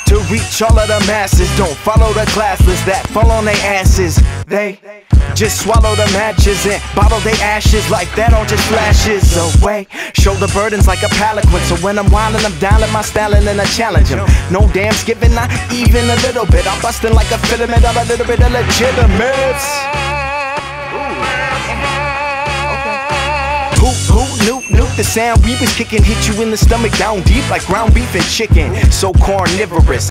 to reach all of the masses. Don't follow the classless that fall on their asses. They just swallow the matches and bottle their ashes like that all just flashes away. Shoulder burdens like a palanquin, so when I'm wildin', I'm dialing my styling and I challenge them. No damns given, not even a little bit. I'm bustin' like a filament of a little bit of legitimate. Who knew the sound we was kicking hit you in the stomach down deep like ground beef and chicken. So carnivorous.